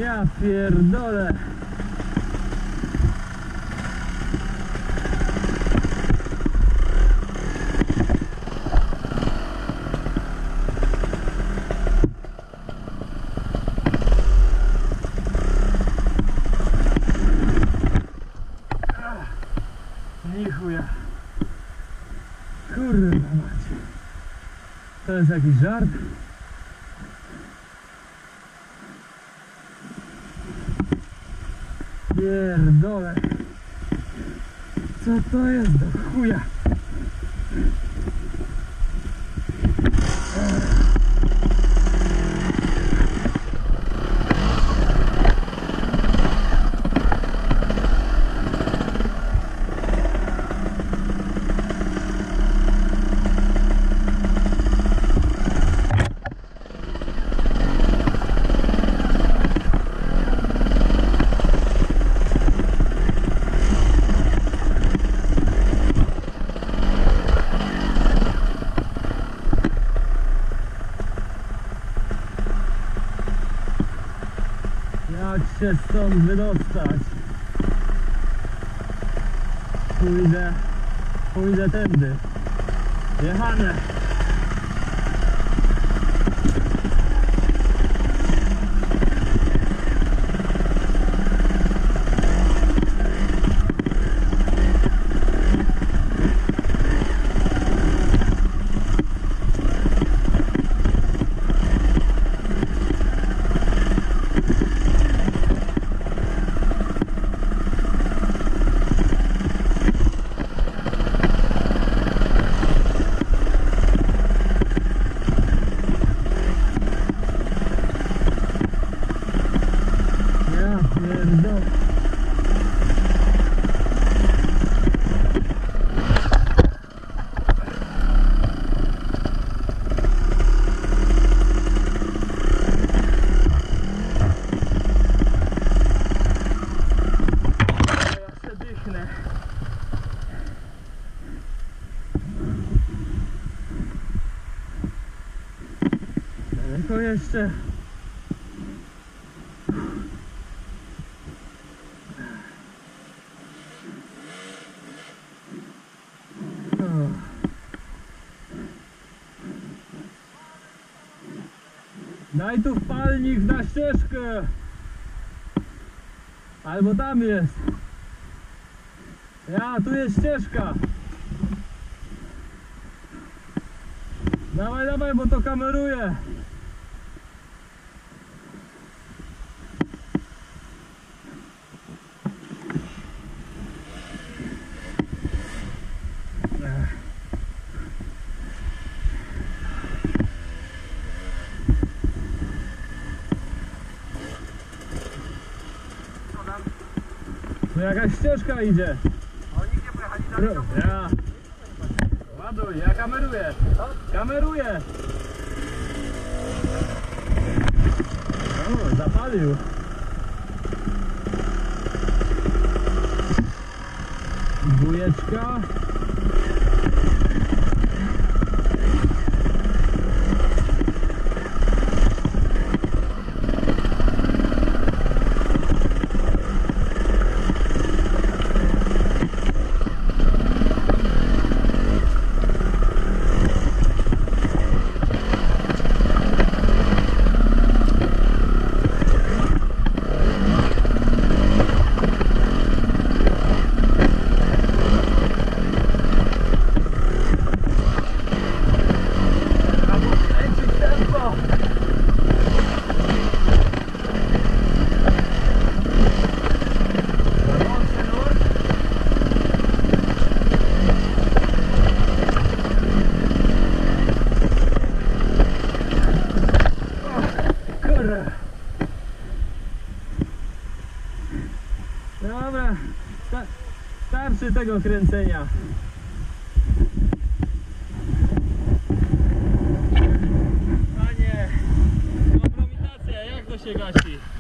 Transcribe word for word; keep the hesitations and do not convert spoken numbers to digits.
Ja pierdolę. Nichuja. Kurwa macie. To jest jakiś żart? Pierdolę. Co to jest do chuja? Jak się stąd wydostać? Pójdę, pójdę tędy. Jechane. Tylko jeszcze o. Daj tu wpalnik na ścieżkę. Albo tam jest. Ja, tu jest ścieżka. Dawaj, dawaj, bo to kameruje. Tu jakaś ścieżka idzie. Oni nie pojechali dalej. Ja. Ładuj, ja kameruję. Kameruję. O, zapalił. Dwójeczka. Dobra, starczy tego kręcenia. Panie, kompromitacja, jak to się gasi?